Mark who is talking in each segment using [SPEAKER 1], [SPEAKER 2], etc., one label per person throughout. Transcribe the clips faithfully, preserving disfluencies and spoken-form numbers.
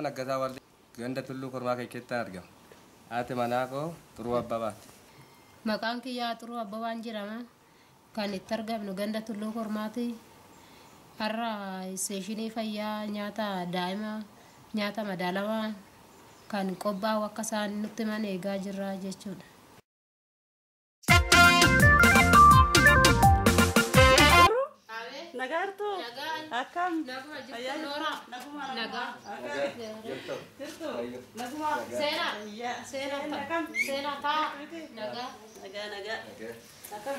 [SPEAKER 1] laggataa walde ganda tulluu kormaa keessatti argama. Haati manaa koo Xuruu Abbabaati.
[SPEAKER 2] Maqaan kiyyaa Xuruu Abbabaan jedhama. Kan itti argamnu ganda tulluu kormaati. Har'a isteeshinii fayyaa nyaata daa'imaa nyaata madaalamaa kan qophaa'u akka isaan nutti himan eegaa jirra jechuudha.
[SPEAKER 3] Nagartu akam
[SPEAKER 2] Nora naga
[SPEAKER 3] naguma
[SPEAKER 2] sena sena sena ta naga
[SPEAKER 3] naga naga akam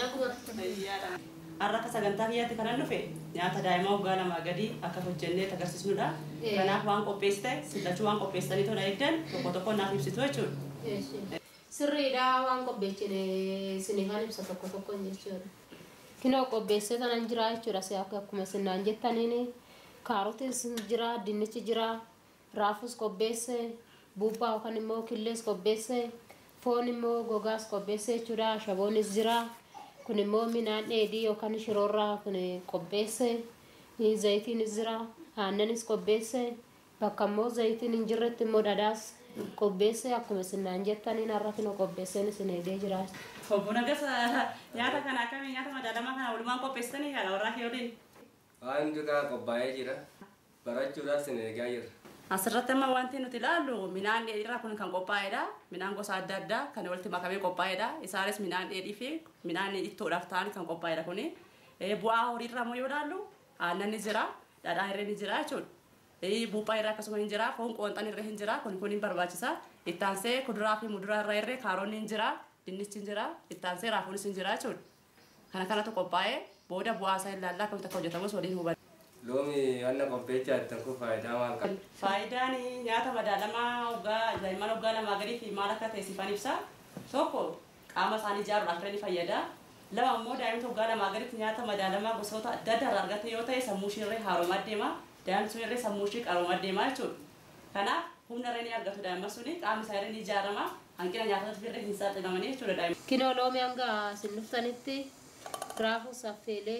[SPEAKER 2] naguma
[SPEAKER 3] arraka sagantaa kiyyaatti kanan dhufe nyaata daa'imaa waggaa lamaa gadi akka hojjennee agarsiisnudha. Kanaaf waan qopheessite sillachuu waan qopheessanii tola eegdan tokko tokko naaf ibsitu jechuudha.
[SPEAKER 2] Sirriidha waan qopheessine sinifaan ibsa tokko tokko jechuudha. Kinoo qopheessee tanan jira jechuudha. Si akka akkuma sinaan jettaniini kaarotiin jira, dinnichi jira, raafus qopheesse, buuphaa yookaan immoo killees qopheesse, foon immoo gogaas qopheesse jechuudha. Shaboonis jira. Kun immoo midhaan dheedhii yookaan shiroorraa kun qopheesse, zayitiinis jira, aannanis qopheesse, bakka immoo zayitiin hin jirretti immoo dhadhaas qopheesse akkuma sinaan jettaniin har'a kinoo qopheesseen isin eegee jira.
[SPEAKER 3] Obbo Nagasa nyaata kana akkamii nyaata madaalamaa kana walumaan qopheessitanii yaala warraa kee waliin?
[SPEAKER 1] Waan dhugaa qophaa'ee jira. Barachuudhaaf isin eegaa jirra.
[SPEAKER 3] Asirratti amma wanti nuti ilaallu midhaan dheedhiirraa kun kan qophaa'edha. Midhaan gosa adda addaa kan walitti makamee qophaa'edha. Isaanis midhaan dheedhii fi midhaan ittoodhaaf ta'an kan qophaa'edha kuni. Bu'aa horiirraa immoo yoo ilaallu aannan jira, dhadhaan irree ni jira jechuudha. Buuphaa irraa akkasuma hin jira, foon qoonxaan irree hin jira, kun kun hin barbaachisa. Ittaansee kuduraa fi muduraa irraa irree kaaroonni hin jira, dinnichi hin jira, ittaansee raafuunis hin jira jechuudha. Kana kanatu qophaa'ee booda bu'aa isaa ilaallaa akkamitti akka hojjetamus waliin hubanna.
[SPEAKER 1] Loomii wanna qopheechaa jirtan kun faayidaa maal qaba?
[SPEAKER 3] Faayidaan nyaata madaalamaa waggaa daa'imman waggaa lamaa gadii fi maal akka ta'e siifan ibsa. Tokko qaama isaanii ijaaruudhaaf ni fayyada. Lama immoo daa'imni waggaa lamaa gaditti nyaata madaalamaa gosoota adda addaa irraa argate yoo ta'e sammuu ishee irree haaromaa deema. Daa'imni sun irree sammuu ishee qaroomaa deema jechuudha. Kanaaf humna irree ni argatu daa'imman suni qaamni isaa irree ni ijaarama. Hanqina nyaatatti irree hin saaxilamanii jechuudha daa'imman.
[SPEAKER 2] Kinoo loomii hanga isin dhuftanitti raafuu saffeelee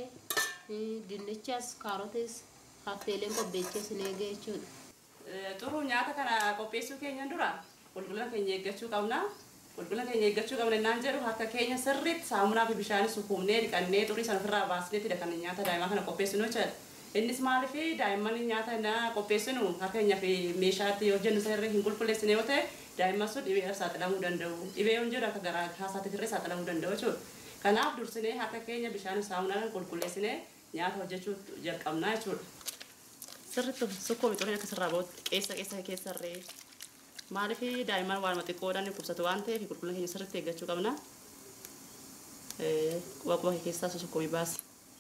[SPEAKER 2] dinnichas kaarotis affeeleen qopheessee isin eegee jechuudha.
[SPEAKER 3] Xuruu nyaata kana qopheessuu keenyan dura qulqullina keenya eeggachuu qabna. Qulqullina keenya eeggachuu qabna naan jedhu harka keenya sirriitti saamunaa fi bishaan sukuumnee dhiqannee xurii sana ofirraa baasneetti kan nyaata daa'imaa kana qopheessinu jechuudha. Innis maaliif daa'imman nyaata na qopheessinu harka keenya fi meeshaatti yoo jennu sirrii hin qulqulleessine yoo ta'e daa'imman sun dhibee saaxilamuu danda'u. Dhibee yoo jedhu akka garaa haasaatti irree saaxilamuu danda'u jechuudha. Kanaaf dursinee harka keenya bishaan saamunaan qulqulleessinee nyaata hojjechuu jalqabnaa jechuudha. Sirriitti sukkuumi xurii akka sirraa bahutti keessa keessa keessarree maaliif daa'imman waan xiqqoodhaan dhukkubsatu waan ta'eef qulqullina keenya sirriitti eeggachuu qabna. Quba quba keessaa sukkuumi baasi.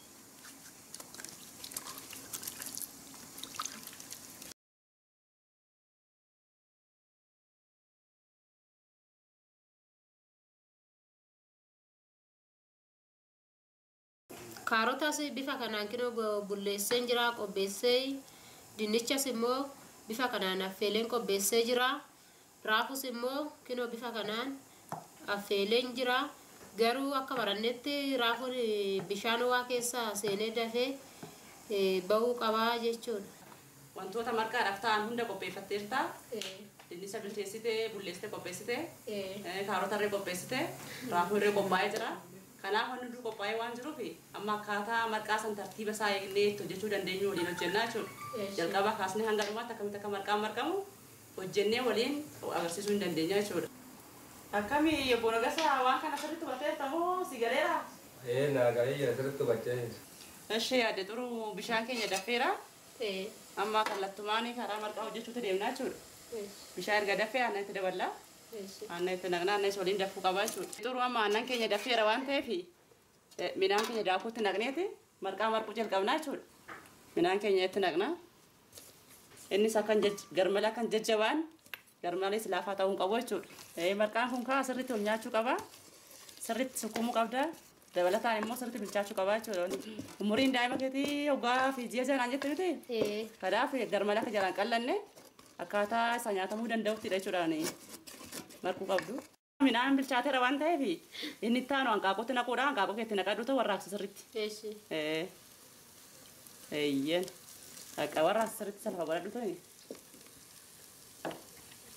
[SPEAKER 2] Kaarotaas bifa kanaan kinoo bulleesseen jira qopheessee dinnichas immoo bifa kanaan affeeleen qopheessee jira raafus immoo kinoo bifa kanaan affeeleen jira garuu akka barannetti raafuun bishaan waa keessa seenee dafee bahuu qabaa jechuudha.
[SPEAKER 3] Wantoota marqaadhaaf ta'an hunda qopheeffatteerta. Dinnicha bilcheessitee bulleessitee qopheessitee kaarota irree qopheessitee raafuu irree qophaa'ee jira. Kanaaf wanni hundi qophaa'ee waan jiruuf amma akkaataa marqaa san tartiiba isaa eegnee hojjechuu dandeenyu waliin hojjennaa jechuudha. Jalqaba kaasnee hanga dhumaatti akkamitti akka marqaan marqamu hojjennee waliin agarsiisuu hin dandeenya jechuudha. Akkamii Obbo Nagasa waan kana sirriitti hubatteerta moo si galeera?
[SPEAKER 1] Ee naa galee jira sirriitti hubachaa jira.
[SPEAKER 3] Ishee yaadde Xuruu bishaan keenya dafeera. Amma kallattumaan karaa marqaa hojjechuutti deemnaa jechuudha. Bishaan erga dafee aannan itti daballaa. Aannan itti naqnaa aannan waliin dafuu qabaa jechuudha. Xuruu amma aannan keenya dafeera waan ta'eef midhaan keenya daakuutti naqneeti marqaa marquu jalqabnaa jechuudha. Midhaan keenya itti naqnaa. Innis akkan garmalee akkan jajjabaan garmalees laafaa ta'uu qabu jechuudha. Marqaan kun kaa sirriitti ol nyaachuu qaba. Sirriitti sukkuumuu qabda. Dabalataan immoo sirriitti bilchaachuu qaba jechuudha. Umuriin daa'ima keetii hoggaa fi ji'a janaan jettu miti. Kanaaf garmalee akka jalaan qallanne akkaataa isa nyaatamuu danda'uttidha jechuudhaan marquu qabdu. Midhaan bilchaateera waan ta'eef inni itti aanu hanqaaquutti naquudha. Hanqaaquu keetti naqadhu ta'u warraaqsa sirriitti. Eeyyeen. Akka warraaqsa sirriitti salpha godhadhu ta'e.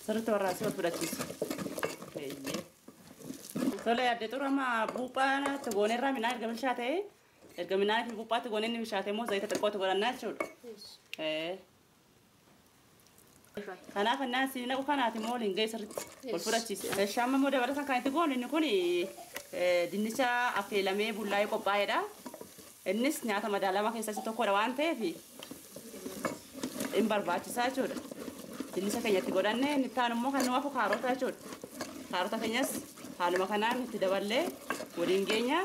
[SPEAKER 3] Sirriitti warraasii wal fudhachiisa. Tole yaadde xuru amma buuphaan goonirraa midhaan erga bilchaatee erga midhaan buuphaatti goonee inni bilchaatee immoo zayita xiqqootu godhannaa jechuudha. Kanaaf annaan siin naqu kanaati immoo waliin ga'e sirriitti wal fudhachiisa. Shaamma immoo dabalataan kan itti goonu inni kun dinnicha affeelamee bullaa'ee qophaa'edha. Innis nyaata madaalamaa keessaa isa tokkodha waan ta'eef hin barbaachisaa jechuudha. Dinnicha keenyatti godhannee inni taan immoo kan nu hafu kaarota jechuudha. Kaarota keenyas haaluma kanaan itti daballee waliin geenya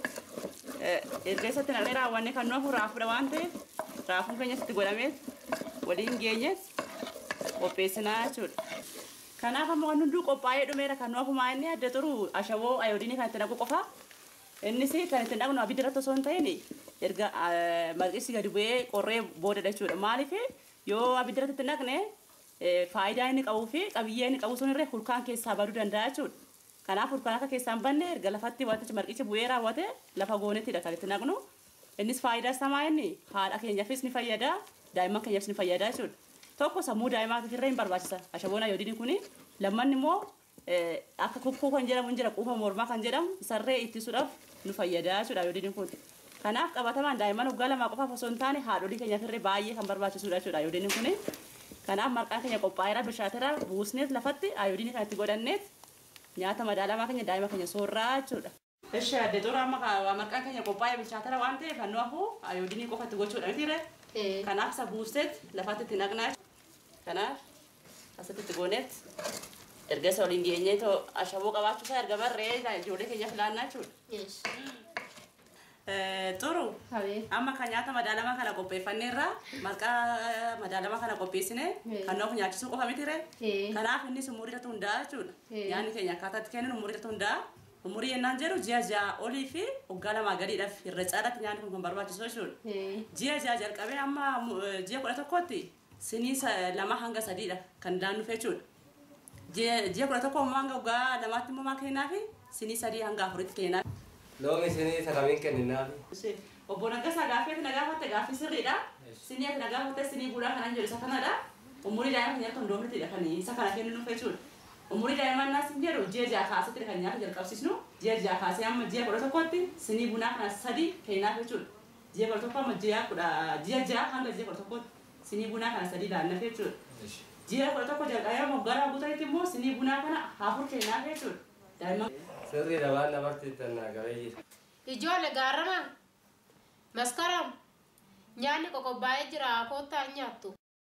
[SPEAKER 3] erga isatti naqnee raawwannee kan nu hafu raafuudha waan ta'eef raafuun keenyas itti godhamee waliin geenyes qopheessinaa jechuudha. Kanaaf ammoo kan hunduu qophaa'ee dhumeera kan nu hafu maa inni adda turu ashaboo ayoodiinii kan itti naqu qofa. Innis kan itti naqnu abidda irratti osoo hin ta'in erga marqisi gadi bu'ee qorree boodadha jechuudha. Maaliif yoo abidda irratti itti naqne faayidaa inni qabuu fi qabiyyee inni qabu sun irree hulkaan keessaa baduu danda'a jechuudha. Kanaaf hulkaan akka keessaan banne erga lafatti wantichi marqichi bu'ee raawwate lafa goonettidha kan itti naqnu. Innis faayidaa samaa inni haadha keenyaafis ni fayyada daa'imman keenyaafis ni fayyada jechuudha. Tokko sammuu daa'imaatiif irree hin barbaachisa. Ashaboon ayoodiinii kuni lammanni immoo akka kukkuu kan jedhamu hin jira quufa mormaa kan jedhamu isarree ittisuudhaaf nu fayyada jechuudha ayoodiiniin kun. Kanaaf qabatamaan daa'imman waggaa lamaa qofaaf osoo hin taane haadholii keenyaaf irree baay'ee kan barbaachisudha jechuudha ayoodiiniin kuni. Kanaaf marqaan keenya qophaa'eera bilchaateera buusneet lafatti ayoodiinii kan itti godhanneet nyaata madaalamaa keenya daa'ima keenya soorraa jechuudha. Eshi adde xura amma marqaan keenya qophaa'ee bilchaateera waan ta'eef kan nu hafu ayoodiinii qofa itti gochuudha mitiire. Kanaaf isa buusteet lafatti itti naqnaa. Kanaaf asitti itti gooneet erga isa waliin geenyee too ashaboo qabaachuusaa erga barree ijoollee keenya filaannaa jechuudha. Xuru amma kan nyaata madaalamaa kana qopheeffanneerra marqaa madaalamaa kana qopheessine kan nuuf nyaachisuu qofa mitiire. Kanaaf innis umurii irratti hunda'a jechuudha. Nyaanni keenya akkaataatti kennu umurii irratti hunda'a. Umurii yennaan jedhu ji'a ja'a olii fi waggaa lamaa gadiidhaaf irra caalaatti nyaanni kun kan barbaachisu jechuudha. Ji'a ja'a jalqabee amma ji'a kudha tokkotti sinii lama hanga sadiidha kan daannuuf jechuudha. Ji'a kudha tokko immoo hanga waggaa lamaatti immoo maal kennaa fi sinii sadii hanga afuritti kennaa.
[SPEAKER 1] Loomni sinii sakamiin kenninaa fi.
[SPEAKER 3] Obbo Naggasaa gaaffii na gaafatte gaaffii sirriidha. Sinii ati na gaafatte sinii bu'uuraa kanan jedhu isa kanadha. Umurii daa'ima keenyatti hundoofnitidha kan isa kana kennuuf jechuudha. Umurii daa'imaa naas hin jedhu ji'a ja'a kaasetti kan nyaata jalqabsiisnu ji'a ja'a kaasee amma ji'a kudha tokkotti sinii bunaa kana sadii kennaaf jechuudha. Ji'a kudha tokko amma ji'a kudha ji'a ja'a hanga ji'a kudha tokkotti sinii bunaa kana sadii laannaf jechuudha. Ji'a kudha tokko jalqabee moggaraa guutanitti immoo sinii bunaa kana afur kennaaf jechuudha. Daa'imman.
[SPEAKER 1] Sirriidha waan namarti tannaa gabeeyyi.
[SPEAKER 2] Ijoollee gaarrama maskaram nyaanni qoqobbaa'ee jira koottaa nyaattu.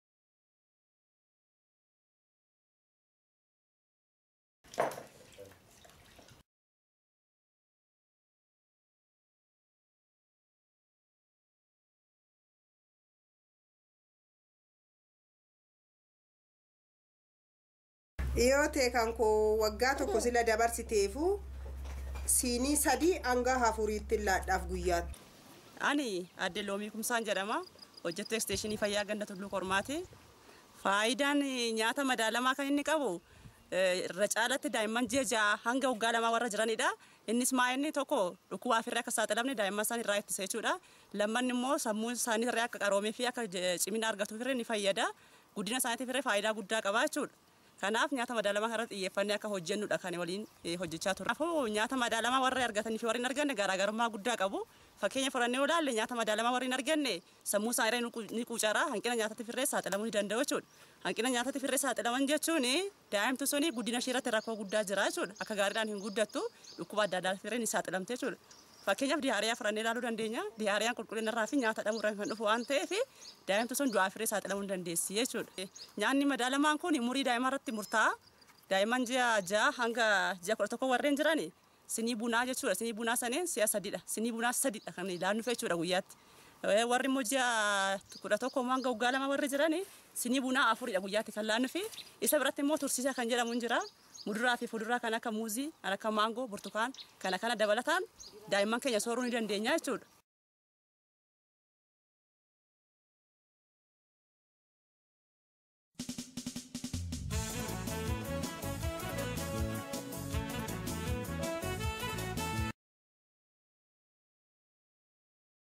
[SPEAKER 4] Yoo ta'e kan koo waggaa tokko sila dabarsiteefu siinii sadii hanga afuriitti laadhaaf guyyaatti.
[SPEAKER 3] Ani adde Loomii Kumsaan jedhama. Hojjettuu eksteeshinii fayyaa ganda Tulluu Kormaati. Faayidaan nyaata madaalamaa kan inni qabu irra caalatti daa'imman ji'a ja'a hanga waggaa lamaa warra jiranidha. Innis maa inni tokko dhukkuba ofirraa akka saaxilamne daa'imman isaan irraa ittisa jechuudha. Lammanni immoo sammuun isaanii irraa akka qaroomee fi akka cimina argatuuf irra ni fayyada. Guddina isaaniitiif irra faayidaa guddaa qaba jechuudha. Kanaaf nyaata madaalamaa kanarratti xiyyeeffannee akka hojjennudha kan waliin hojjechaa turre. Kanaafuu nyaata madaalamaa warra argatanii fi warri hin arganne garaagarummaa guddaa qabu. Fakkeenya fudhannee yoo ilaalle nyaata madaalamaa warri hin arganne sammuu isaanii ni quucara hanqina nyaatatti firree saaxilamuu ni danda'u jechuudha. Hanqina nyaatatti firree saaxilaman jechuun daa'imtu suni guddina ishee irratti rakkoo guddaa jira jechuudha. Akka gaariidhaan hin guddattu dhukkuba adda addaa firree ni saaxilamte jechuudha. Fakkeenyaaf diyaariyaa fudhannee ilaaluu dandeenya. Diyaariyaan qulqullina irraa fi nyaata dhabuurraa kan dhufu waan ta'eef daa'imtu sun du'aa firree saaxilamuu ni dandeessi jechuudha. Nyaanni madaalamaan kun umurii daa'imaa irratti murtaa'a. Daa'imman ji'a ja'a hanga ji'a kudha tokko warreen jirani sinii bunaa jechuudha. Sinii bunaa saneen si'a sadiidha. Sinii bunaa sadiidha kan ilaalnuuf jechuudha guyyaatti. Warri immoo ji'a kudha tokko hanga waggaa lama warri jirani sinii bunaa afuridha guyyaatti kan laannuuf. Isa biratti immoo tursiisa kan jedhamu hin jira. Muduraa fi fuduraa kan akka muuzii, kan akka maangoo, burtukaan kana kana dabalataan daa'imman keenya sooruu ni dandeenya jechuudha.